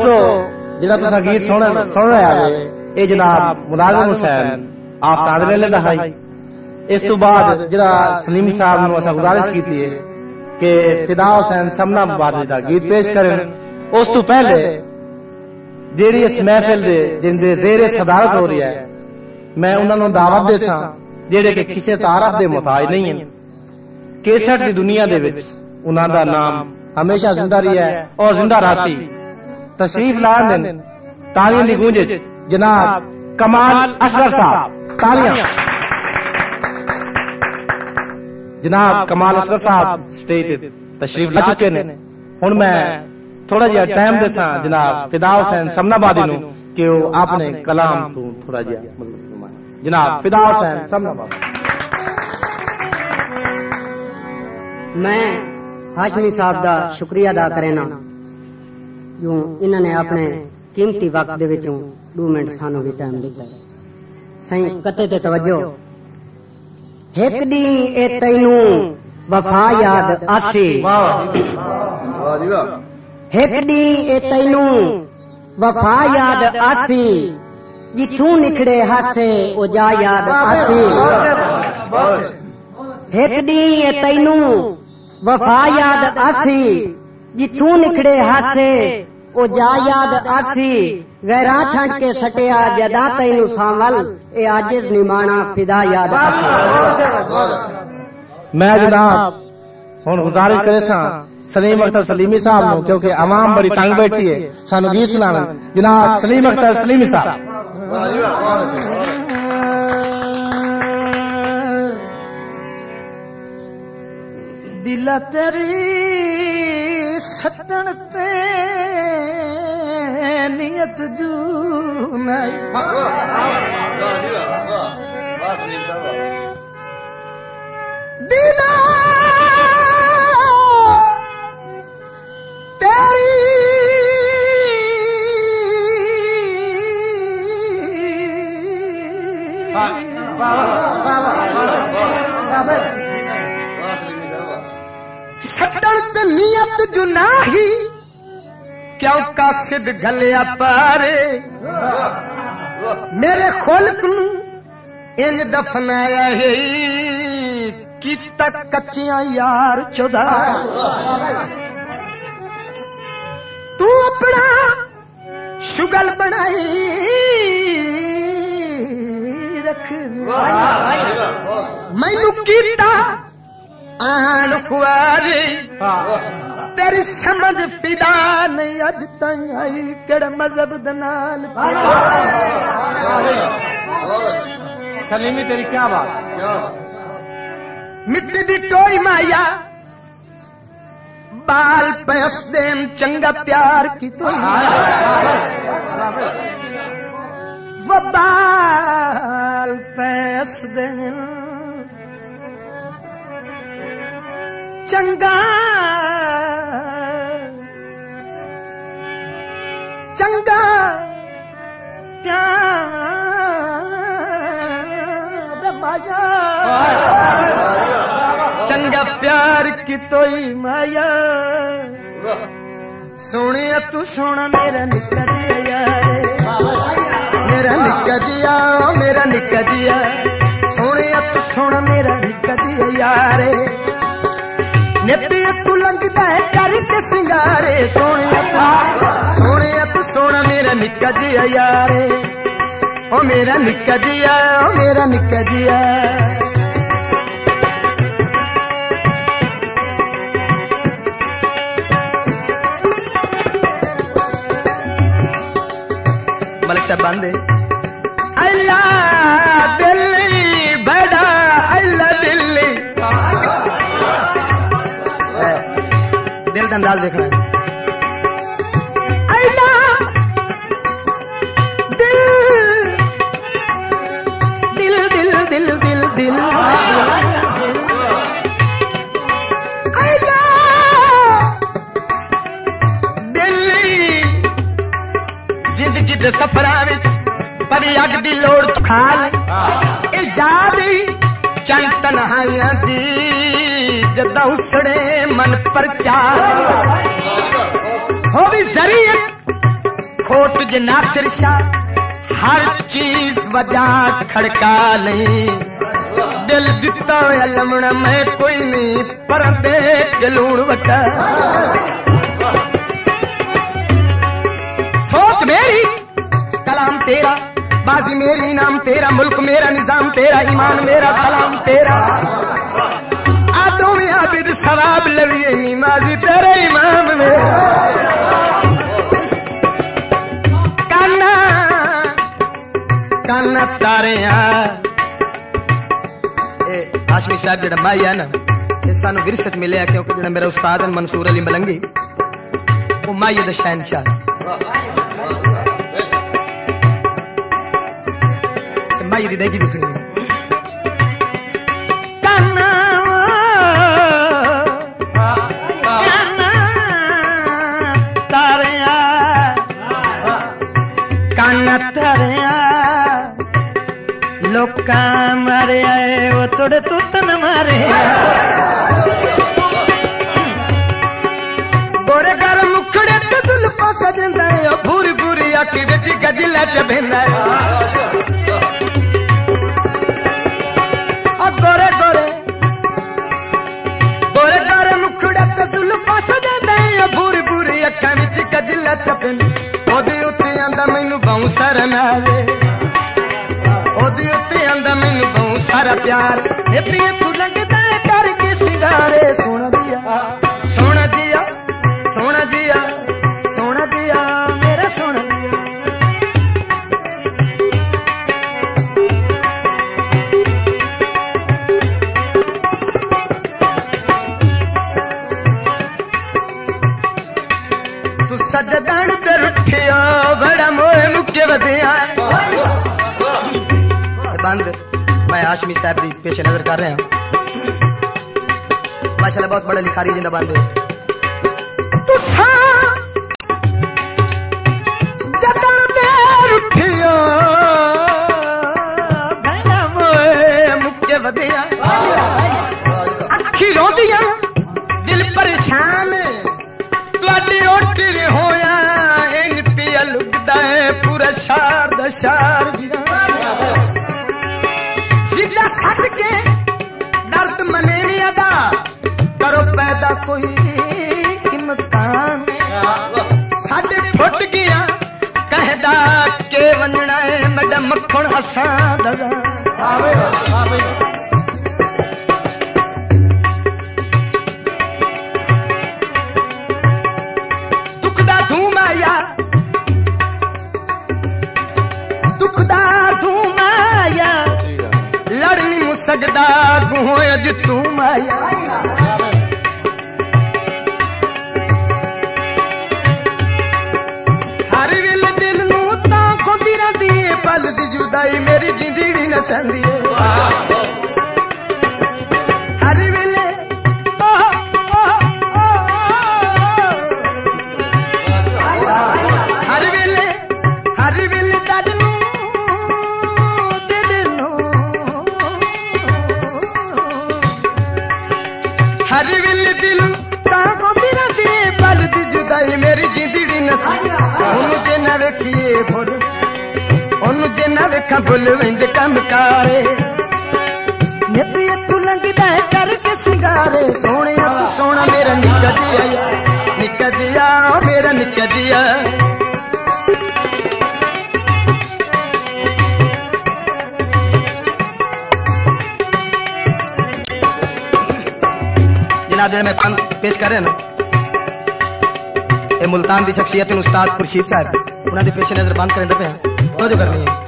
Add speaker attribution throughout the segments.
Speaker 1: दोस्तों जिहड़ा तुसां गीत सुन रहे आए ये जनाब मुलाजिम हुसैन आप तांदले ले रहा है। इस तो बाद जिहड़ा सलीमी साहब नूं असां गुजारिश कीती है कि फिदा हुसैन समनाबाद दा गीत पेश करें। उस तो पहले जेरी इस महफिल दे जिंदे जेरे सदारत हो रही है मैं उन्हां नूं दावत देसां जेड़े कि किसी तारफ दे मुताज नहीं है। केसट दी दुनिया दे विच उन्हां दा नाम हमेशा जिंदा रहा है और जिंदा रासी। तशरीफ लान दिन तालियां दी गूंज जनाब कमाल असगर साहब, तालियां। जनाब कमाल असगर साहब स्टेज ते तशरीफ ला चुके ने। हुण मैं थोड़ा जिहा टाइम देसां जनाब फिदा हुसैन समनाबादी नूं कि वो अपने कलाम तो थोड़ा जिहा जनाब फिदा हुसैन समनाबादी।
Speaker 2: मैं हाशमी साहब का शुक्रिया अदा करेना जो इन्होंने अपने कीमती वक्त दे विचों 2 मिनट सानू भी टाइम दिता है। सही कते ते तवज्जो। एक दी ए तैनू वफा याद आसी, एक दी ए तैनू वफा याद आसी, जिथों निखड़े हासे ओ जा याद आसी। एक दी ए तैनू वफा याद आसी, जिथों निखड़े हासे ओ जा याद आसी। गैरा छंट के सटिया जदा तैनू सांवल ए आजिज निमाना फिदा याद आसी।
Speaker 1: मैं जनाब हुण गुजारिश करे सां सलीम अख्तर सलीमी साहब नूं क्योंकि आवाम बड़ी तंग बैठी है सानू गीत सुनावन। जनाब सलीम अख्तर सलीमी साहब।
Speaker 3: दिला तेरी सटन ते नियत जू नहीं, दिला तेरी सटन ते नियत जुनाही क्यों कासिद गलिया पारे। मेरे खुल्क नू इंज दफनाया है कि तक कच्चियां यार चुदा। तू अपना शुगल बनाई रख, मैनू कीता आन खुआरे। तेरी समझ फिदा नहीं अज तक आई केड़ा मजहब दे नाल।
Speaker 1: सलीमी तेरी क्या बात।
Speaker 3: मिट्टी दी टोई माया बाल पैस देन चंगा प्यार की तो वो बाल पैस देन चंगा चंगा प्यार माया, चंगा प्यार की तोई माया। सोने तू सोना मेरा निक्का जिया यार, मेरा निक्का जिया, मेरा निक्का जिया। सोने तू सोना मेरा निक्का जिया यार, नित्य तू लंघदा है करके सिंगारे। सोने तू सोना मेरा निक्का जिया यारे, ओ मेरा निक्का जिया, ओ मेरा निक्का जिया। मलिक साहब बांधे अल्लाह दिल्ली बड़ा अल्लाह दिल्ली। दिल का अंदाज देखना है। दिल दिल दिल दिल दिल दिल्ली जिंदगी के सफरा विच पर अग दी लोड़ खाल याद चंद तन्हाइयां दी जदा उसड़े मन पर चार हो भी जरियत खोट जे नासिर शाह हर चीज वजह खड़का नहीं दिल दिता लमना मैं कोई नहीं पर देख लूण वटा सोच मेरी कलाम तेरा बाजी मेरी नाम तेरा मुल्क मेरा निजाम तेरा ईमान मेरा सलाम तेरा आदो में आबिद सवाब लविए नमाजी तेरे इमाम मेरा काना तारे हाशमी साहब जेड़ा माई है ना ये सानू विरसत मिले क्योंकि जेड़ा मेरा उस्ताद है मंसूर अली मलंगी वो माई दा शहनशाह माई दी देगी दिखनी काना तारे लोका मारे आए वो तोड़े तुतन मारे गोरे घर मुखड़े ते जुल्फा सजंदा है पूरी पूरी आखी विच गजला च बेंदा है ओ गोरे गोरे गोरे घर मुखड़े ते जुल्फा सजंदा है पूरी पूरी आखी विच गजला च बेंदा ओदे उत्ते आंदा मैनू बाउंसर नाले ओदे उत्ते आंदा मैनू बाउंसर प्यार इतनी तू लगदा करके सिंगारे सोना दिया सोना दिया सोना दिया सोना दिया मेरा सोना दिया तू सजदण ते रुठिया बड़ा मोए मुक्के वधिया बंद मैं हाशमी साहब की पेशे नजर कर रहा हूं माशाल्लाह बहुत बड़ा लिखारी जिंदा बंद है अखी रोंदिया दिल परेशान तुहाडी रोटी होया इंज पिया लुगदा है पूरा शार दा शार जिदा सद के दर्द मने नहीं अदा करो पैदा कोई इम्कान साडे फुट गया कहदा के वंजना है मड़ा मक्खण असां दगा आवे आवे दुखदा धूम आया लड़नी मुसजदा गुहो अज तू माया हर वेले दिल नू तां खोंदी रहिंदी है पल दी जुदाई मेरी जिंदगी न सहंदी है हर वेले हर वेले दर्द नू हर वेले दिल तां खोंदी रहिंदी है पल दी जुदाई मेरी जिंदगी न सहंदी जे ना वेखिए भुल ओनू जे ना वेखा भुल वेंदे कम कारे नित्ती तू लंघदा है करके सिंगारे सोहणे तू सोहना मेरा निक्का जिया मेरा निक्का जिया जनाब मैं फन पेश कर रहे ना ये मुल्तान की शख्सियत उस्ताद खुर्शीद साहब उन्होंने पेश नजर बंद करें पे तो जो करनी है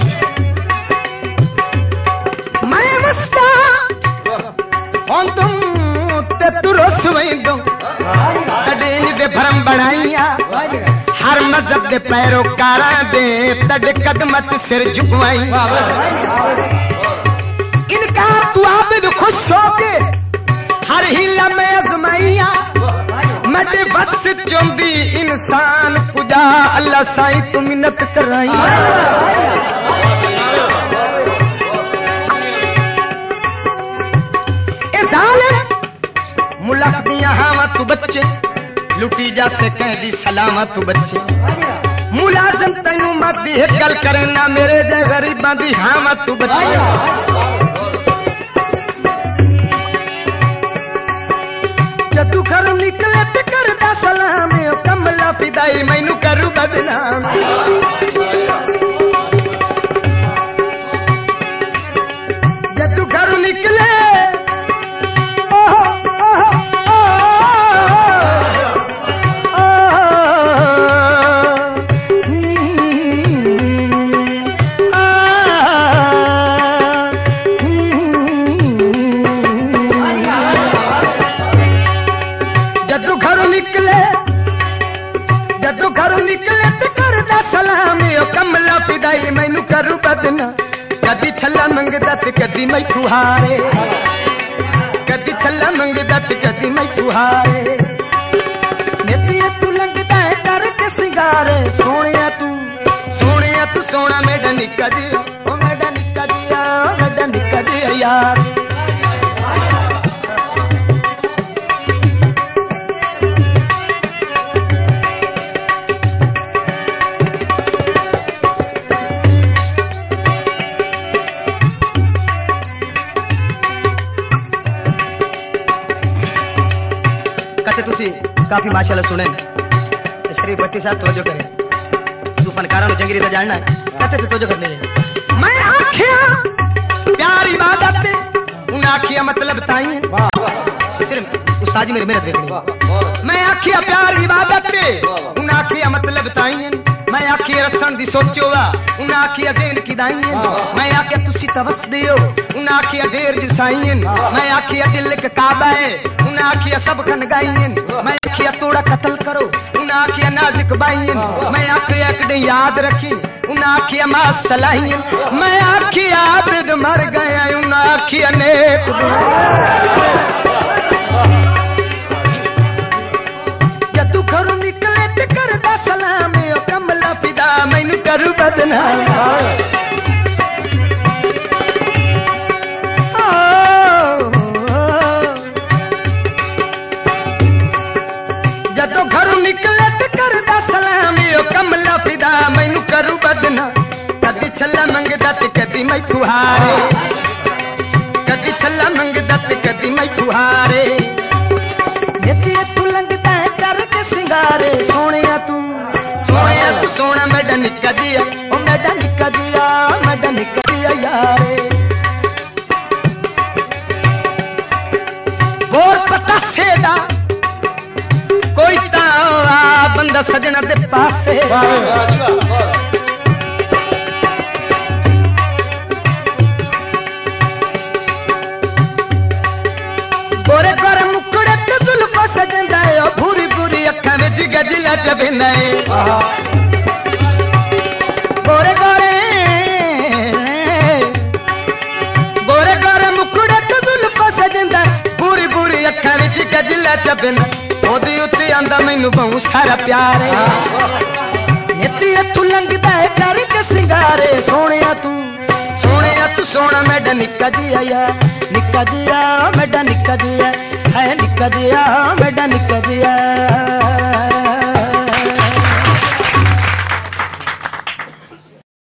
Speaker 3: मैं मस्ता हुन तुम ते तू रस वेंदो तड़े दे भरम बनाइया हर मजहब दे पैरोकारां दे तड़े कदमत सिर झुकवाई इनकार तू आबिद खुश हो के हर हीला में अजमाइया मटे वक्त चौंदी इंसान पुजा अल्लाह साईं तू मिन्नत कराई ए जालिम मुल्क दिया हावा तू बच्चे लुटी जा से कह दी सलामत तू बच्चे मुलाजम तैनू मत एक गल करना मेरे जे गरीबां दी हाँ मत तू बता जदू घरों निकले ते करदा सलाम कमला फिदाई मैनू करू बदनाम जदू घरों निकले कमला फिदाई मैनू करू बदना कदी छला मंगदा ते कदी मैथू हारे कदी छला मंगदा ते कदी मैथू हारे नेती तू लंगदा है करके सिंगारे सोनिया तू सोना मेरा निक्का जी ओ मेरा निक्का जी यार काफी माशाल्लाह सुने शरीफ भट्टी साहब तवज्जो करे तू फनकारों जंगरी तो जानना कहते थे तवज्जो करने मैं आखिया प्यार इबादत उन आखिया मतलब ताई सिर्फ उस्ताद जी मेरे मेहनत देखनी मैं आखिया प्यार इबादत उन आखिया मतलब ताई मैं आखिया रसन दी सोचो वा उन आखिया ज़हन की दाई मैं आखिया तुसी तवस दियो उन आखिया ढेर दिसाई मैं आखिया दिल का काबा है उन आखिया सब कन गाई मैं आखिया तोड़ा कत्ल करो उन आखिया नाजुक बाई मैं आखिया कदे याद रखी उन आखिया मां सलाई मैं आखिया आबिद मर गया उन आखिया नेक जदू घरों निकले ते करदा सलाम ओ कमला फिदा मैनू करू बदनाम जदों घरों निकले ते करदा सलाम ओ कमला फिदा मैनू करू बदनाम कदी छला मंगदा ते कदी मैथू हारे कदी छला मंगदा ते कदी मैथू हारे नेती तू लंगदा है करके सिंगारे सोनिया तू सोना मेरा निक्का जिया ओ मेरा निक्का जिया यारे बोल पता सेदा कोई ता बंदा सजना दे पासे गोरे गोरे मुकड़े ते जुल्फा सजंदा है भूरी भूरी अखां विच गजला चबंदा है गोरे गोरे गोरे गोरे मुकड़े ते जुल्फा सजंदा भूरी भूरी अखां विच गजला चबंदा ओदी उत्ते आंदा मैनू बहुत सारा प्यार है नेती तू लंगदा है करके सिंगारे सोनिया तू सोना मेरा निक्का जिया यार निक्का जिया मेरा निक्का जिया है निक्का जिया मेरा निक्का जिया